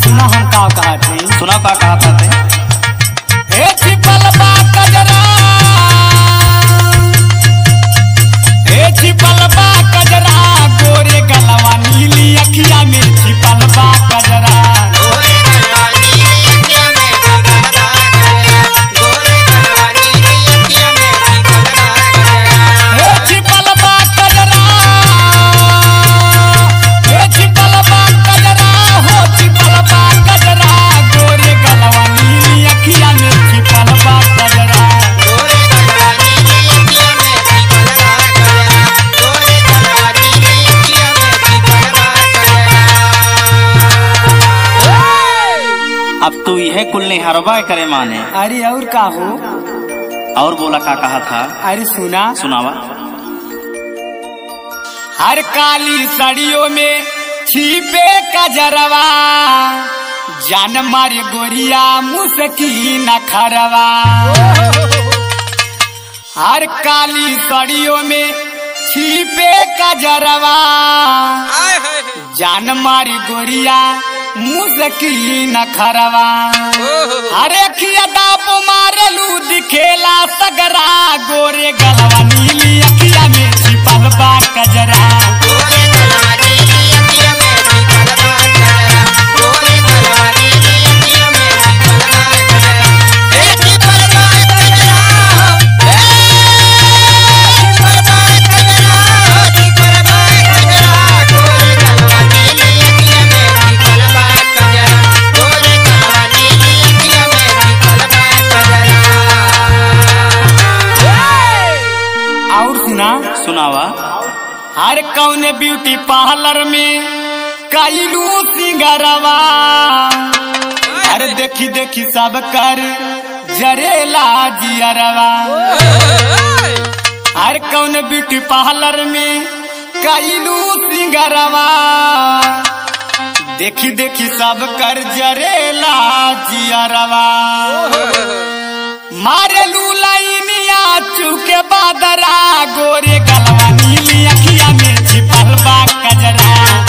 सुना हम का कहा थे। सुना का कहा था हे छिपल बा कजरा, हे छिपल बा कजरा, गोरे गलवा नीली अखिया में छिपल बा कजरा। अब तू यह कुल निहारवा करे माने। अरे और का हो? और बोला का कहा था। अरे सुना सुनावा। हर काली साड़ियों में छिपे कजरवा, जान मारे गोरिया मुसकी न खरवा। हर काली साड़ियों में छिपे कजरवा, जान मारी गोरिया मुसकी न खरवा। अरे खिया दाप मारलू दिखेला सगरा, गोरे गलवा नीली अखिया में छिपल बा कजरा। सुनावा। हर कौन ब्यूटी पार्लर में कैलू सिंगरवा, अरे देखी देखी सब कर जरेला जियरवा। हर कौन ब्यूटी पार्लर में कैलू सिंगरवा, देखी देखी सब कर जरेला जियरवा। मारेलू लाइनिया चुके बादरा, गोरे गलवा नीली अखिया में छिपल बा कजरा।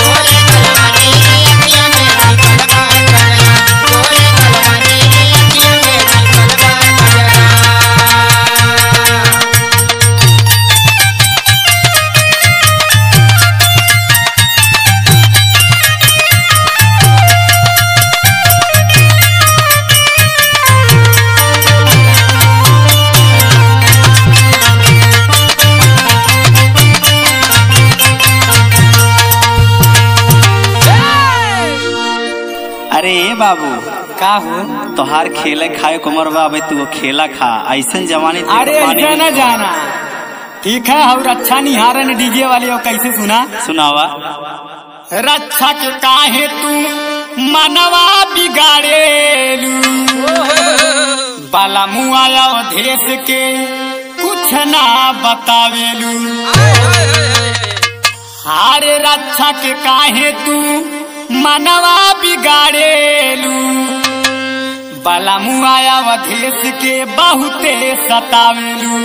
अरे बाबू का हो? तोहार खेले खाए कुमर बा, तू खेला खा ऐसा जवानी। अरे ऐसा न जाना, ठीक है। और अच्छा निहारन डीजे वाले और कैसे सुना। सुनावा। रक्षा के काहे तू मनवा बिगाड़ेलू, बाला मुआया देश के कुछ ना बतावेलू। अरे रक्षा के काहे तू मनवा बिगाड़ेलू, बाला मुआया देश के बहुते सतावेलू।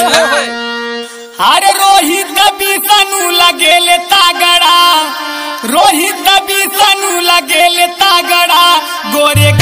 हरे रोहित बिसनु लगेले तागड़ा, रोहित बिसनु लगेले तागड़ा, गोरे